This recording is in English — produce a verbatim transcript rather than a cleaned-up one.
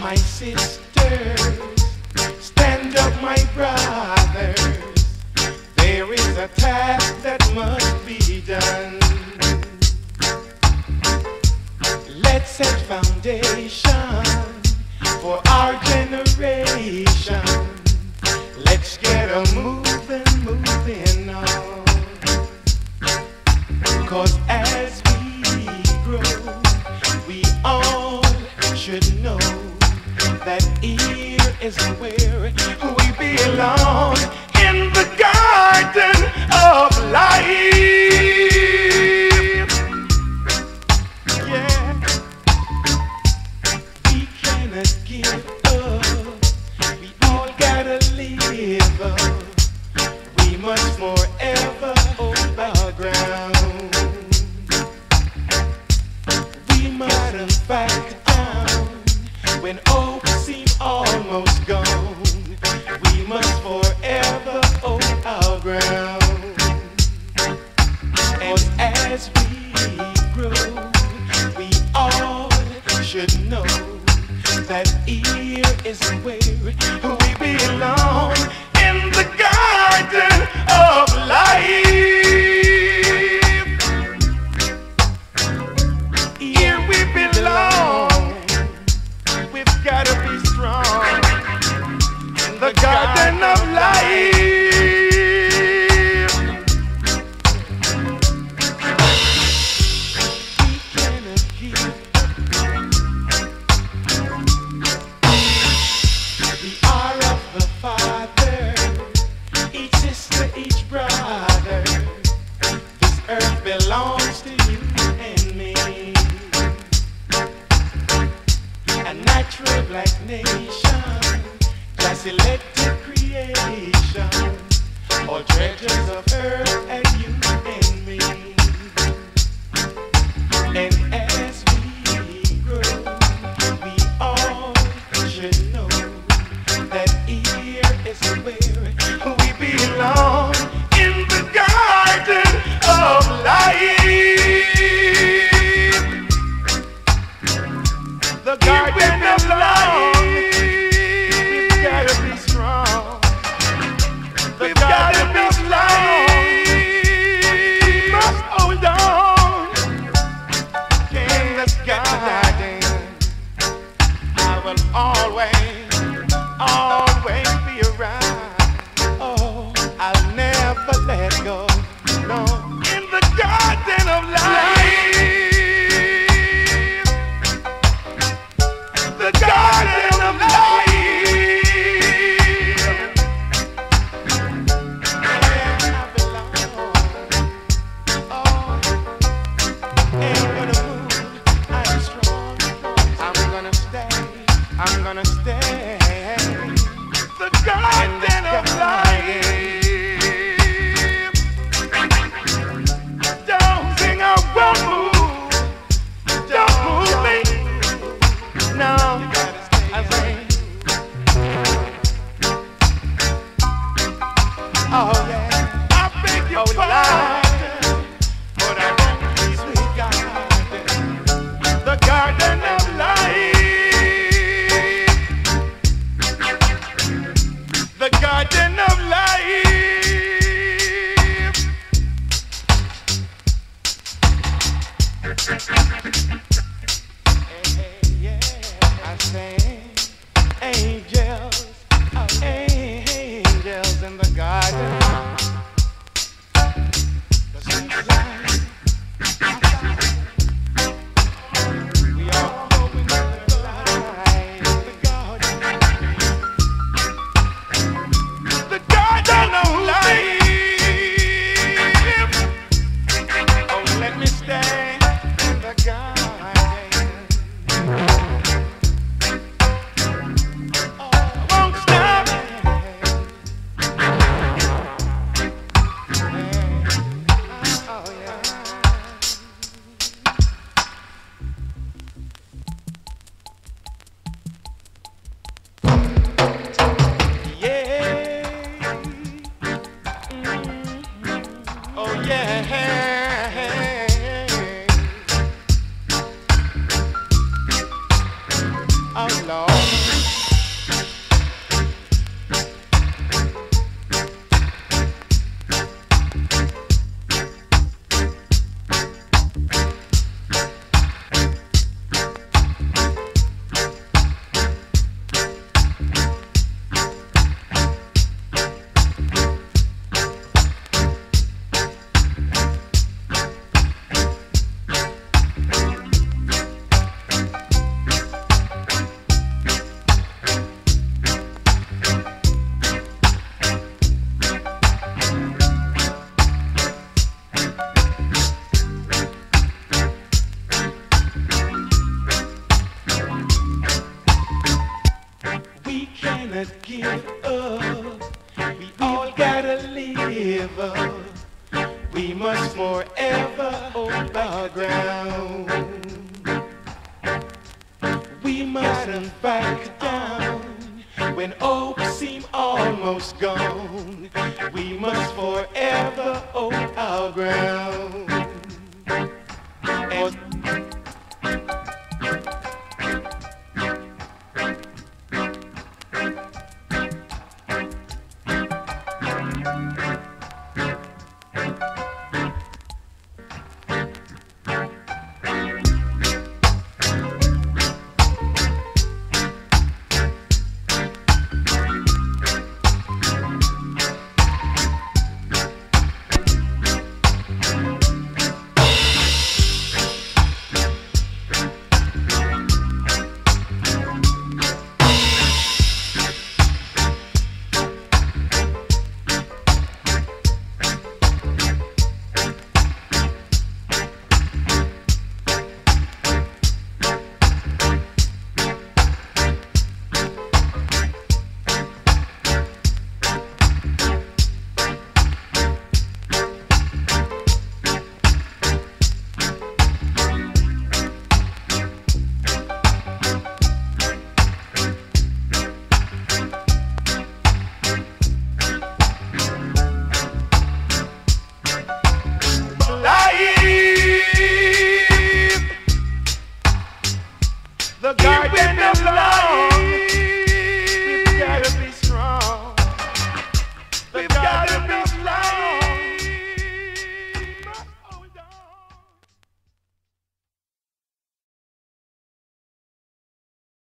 my sisters, stand up, my brothers. There is a task that must be done. Let's set foundation for our generation. Let's get a moving, moving on. 'Cause as we grow, we all should know that here is where we belong, in the garden of life. Yeah, we cannot give up. We all gotta live up. We must forever hold our ground. We mustn't back down when hope seems almost gone. We must forever hold our ground. And as we grow, we all should know that here is where we belong, in the garden of life. Here we belong. We've gotta be strong in the garden of life. We cannot give the hour of the Father, each sister, each brother. This earth belongs to you and me. A natural black nation, class elected creation, all treasures of earth and you and me. And as we grow, we all should know that here is where we belong, in the garden of life. The garden of life. We've gotta be strong. We've gotta be strong. We must hold on. King, let's get to that. I will always, always be around. Oh, I'll never let go. No, in the garden of life. The garden of life. Where I belong. Oh, ain't gonna move. I'm strong. I'm gonna stay. I'm gonna stay. The garden of life. Don't sing, I won't move. Don't move me. No, I say, oh yeah, I beg your pardon, but I won't be sweet garden, the garden of life, the garden of life. I sing angels, oh, angels in the garden. The sweet life, we are going to the light, the garden, the garden of life. Oh, let me stay in the garden. Oh Lord. Give up. We all gotta live up. We must forever hold our ground. We mustn't back down when hope seems almost gone. We must forever hold our ground. And the garden of life.